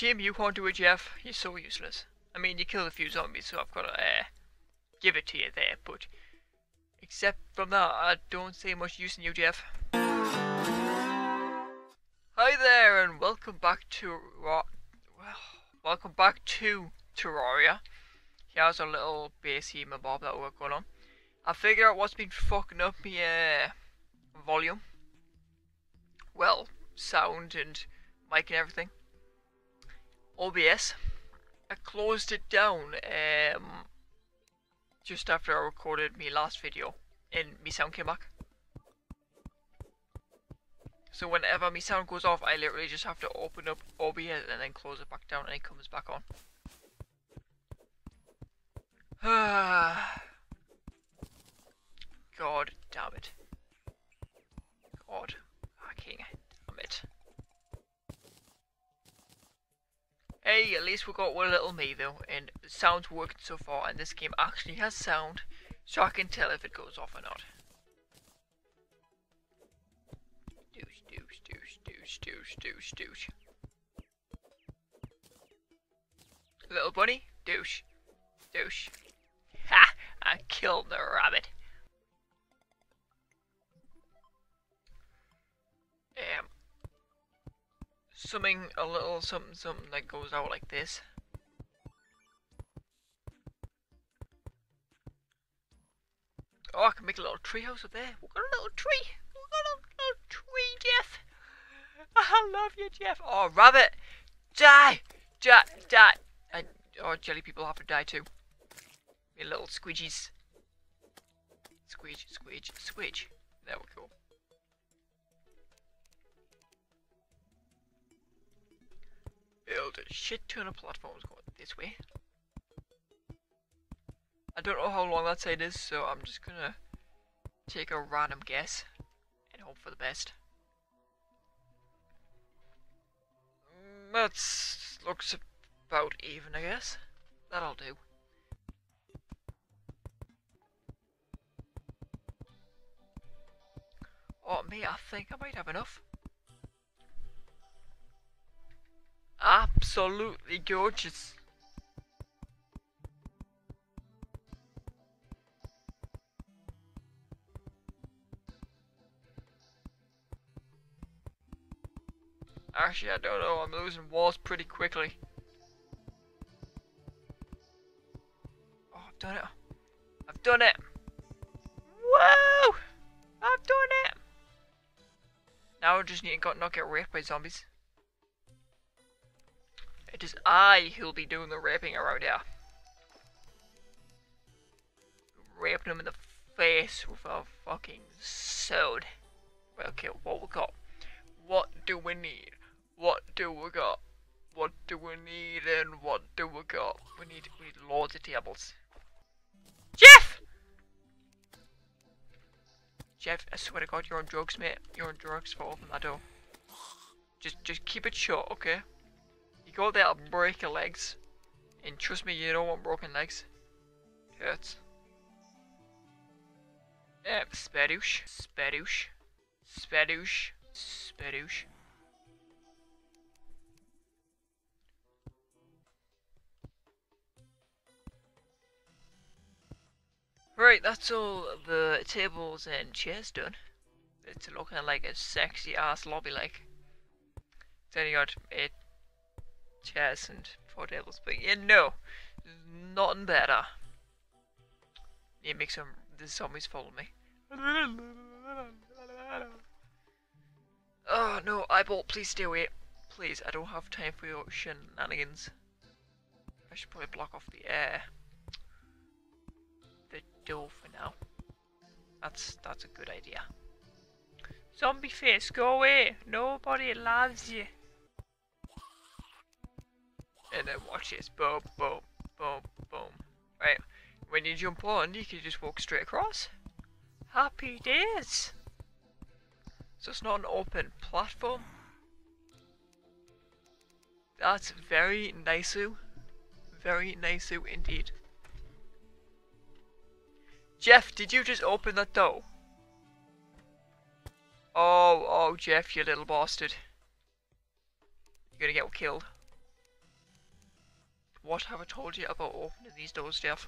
shame you can't do it, Jeff. You're so useless. I mean, you killed a few zombies, so I've got to give it to you there, but except from that, I don't see much use in you, Jeff. Hi there, and welcome back to Terraria. Here's a little basey mob that we're going on. I figure out what's been fucking up my volume. Well, sound and mic and everything. OBS. I closed it down just after I recorded my last video and my sound came back. So whenever my sound goes off, I literally just have to open up OBS and then close it back down and it comes back on. God damn it. God fucking damn it. Hey, at least we got one little me though, and the sound's working so far, and this game actually has sound, so I can tell if it goes off or not. Douche. Little bunny, douche. Ha! I killed the rabbit. A little something that goes out like this. Oh, I can make a little tree house up there. We've got a little tree. Jeff. I love you, Jeff. Oh, rabbit, die. Oh, jelly people have to die too. You little squidgies. Squidge. There we go. Build a shit ton of platforms going this way. I don't know how long that side is, so I'm just gonna take a random guess and hope for the best. That looks about even, I guess. That'll do. Oh, me, I think I might have enough. Absolutely gorgeous. Actually, I don't know, I'm losing walls pretty quickly. Oh, I've done it! Whoa! I've done it! Now I just need to not get raped by zombies. It is I who'll be doing the raping around here. Raping them in the face with a fucking sword. Okay, what we got? What do we need? What do we got? What do we need and what do we got? We need loads of tables. Jeff! Jeff, I swear to God, you're on drugs, mate. You're on drugs for opening that door. Just keep it shut, okay? You go there, I'll break your legs. And trust me, you don't want broken legs. It hurts. Spadoosh. Right, that's all the tables and chairs done. It's looking like a sexy ass lobby like. It's only got 8 chairs and 4 tables, but you know, there's nothing better. You make the zombies follow me. Oh no, eyeball, please stay away. Please, I don't have time for your shenanigans. I should probably block off the door for now. That's a good idea. Zombie face, go away. Nobody loves you. And then watch this. Boom. Right. When you jump on, you can just walk straight across. Happy days. So it's not an open platform. That's very nice-oo. Very nice-oo indeed. Jeff, did you just open that door? Oh, Jeff, you little bastard. You're gonna get killed. what have I told you about opening these doors, Jeff?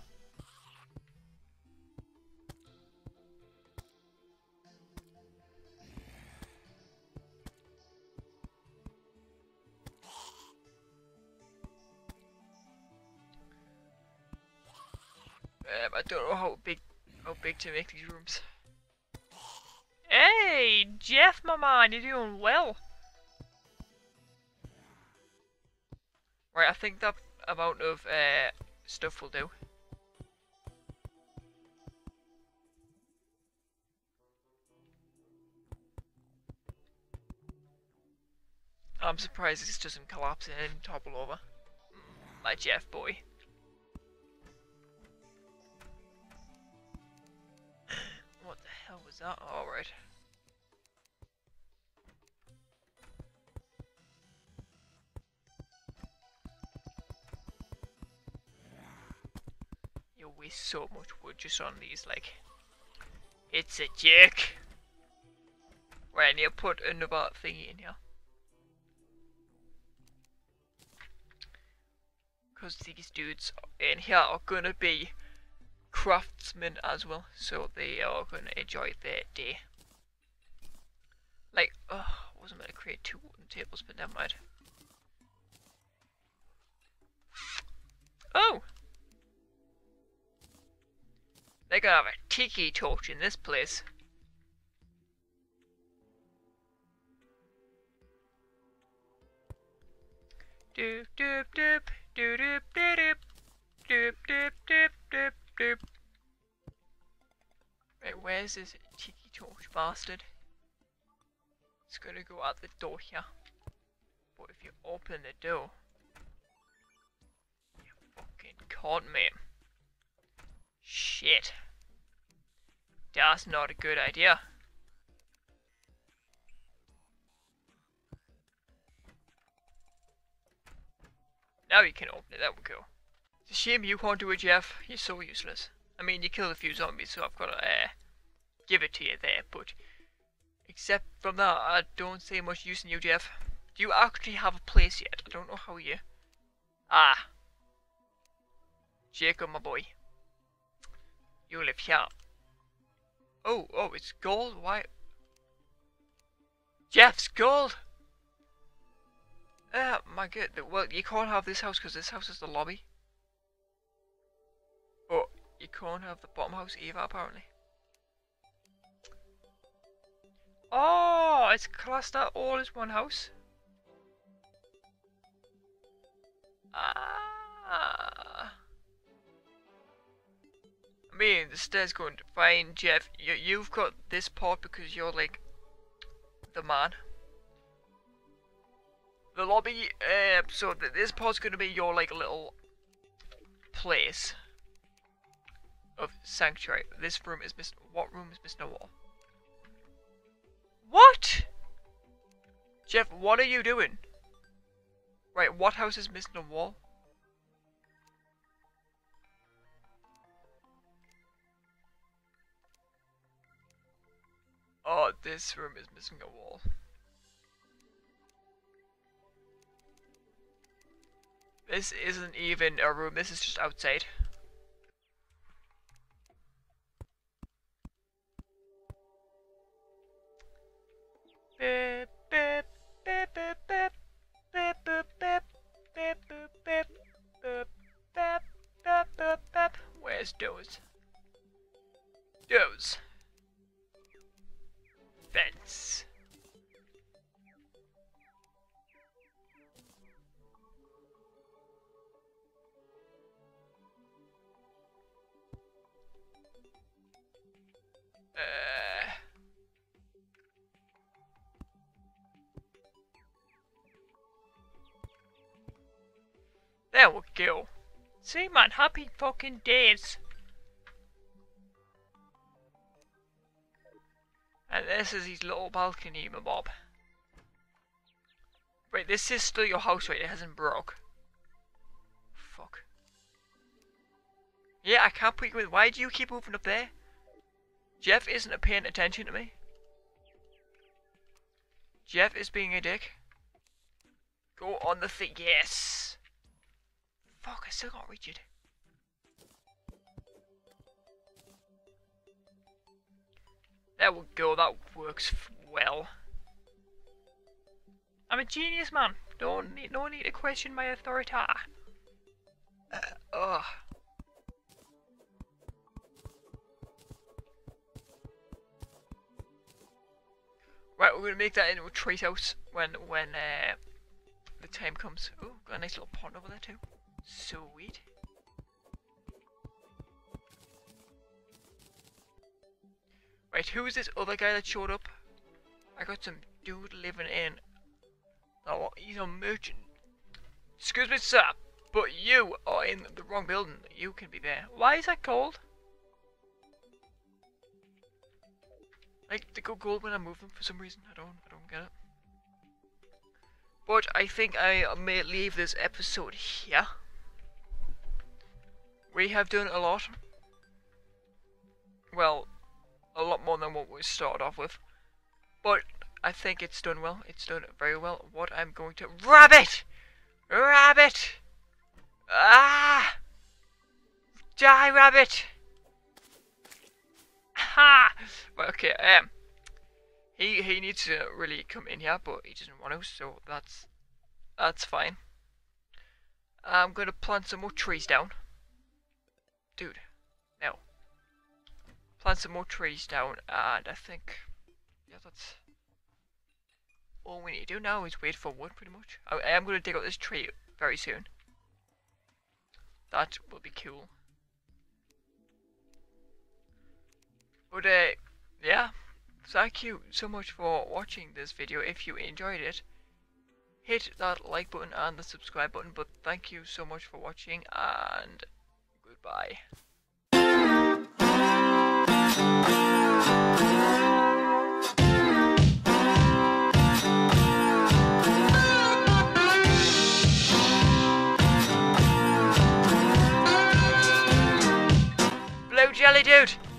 I don't know how big to make these rooms. Hey, Jeff, my man, you're doing well. Right, I think that amount of stuff will do. I'm surprised this doesn't collapse and topple over. My Jeff boy. What the hell was that? Alright. You waste so much wood just on these, like. It's a joke. Right, and you put another thingy in here. Because these dudes in here are gonna be craftsmen as well, so they are gonna enjoy their day. Like, I wasn't meant to create 2 wooden tables, but never mind. Oh! They're gonna have a tiki torch in this place. Doop doop doop doop doop doop doop doop doop doop doop. Right, where's this tiki torch bastard? It's gonna go out the door here. But if you open the door, you fucking caught me. Shit. That's not a good idea. Now you can open it, that would go. It's a shame you can't do it, Jeff. You're so useless. I mean, you killed a few zombies, so I've got to give it to you there, but except from that, I don't see much use in you, Jeff. Do you actually have a place yet? I don't know how you... Ah. Jacob, my boy. You live here. Oh, it's gold? Why? Jeff's gold! My god. Well, you can't have this house because this house is the lobby. But you can't have the bottom house either, apparently. Oh, it's classed that all as one house. Ah. I mean, the stairs going fine, Jeff. You've got this part because you're like the man. The lobby, so this part's gonna be your like little place of sanctuary. This room is missing. What room is missing a wall? What? Jeff, what are you doing? Right, what house is missing a wall? Oh, this room is missing a wall. This isn't even a room, this is just outside. Beep, beep, beep, beep, beep, beep, beep, beep, beep, beep, beep, beep, beep, beep, beep, beep. Where's those? Those. Fence. There we go. See, man, happy fucking days. And this is his little balcony, my bob. Wait, this is still your house, right? It hasn't broke. Fuck. Yeah, I can't put you in. Why do you keep moving up there? Jeff isn't paying attention to me. Jeff is being a dick. Go on the thing. Yes. Fuck, I still can't reach it. There we go, that works well. I'm a genius, man. No need to question my authority. Ugh. Right, we're gonna make that into a treehouse when the time comes. Oh, got a nice little pond over there too. Sweet. Right, who's this other guy that showed up? I got some dude living in. Oh, he's a merchant. Excuse me, sir, but you are in the wrong building. You can be there. Why is that cold? Like, they go cold when I move them for some reason. I don't get it. But I think I may leave this episode here. We have done a lot. Well, a lot more than what we started off with. But I think it's done well. It's done very well. What I'm going to... Rabbit! Rabbit! Ah! Die, rabbit! Ha! Right, okay, he needs to really come in here, but he doesn't want to, so that's fine. I'm gonna plant some more trees down. Dude, no. Plant some more trees down, and I think, yeah, that's all we need to do now is wait for wood, pretty much. I am gonna dig out this tree very soon. That will be cool. But yeah, thank you so much for watching this video. If you enjoyed it, hit that like button and the subscribe button. But thank you so much for watching, and goodbye. Blue jelly dude!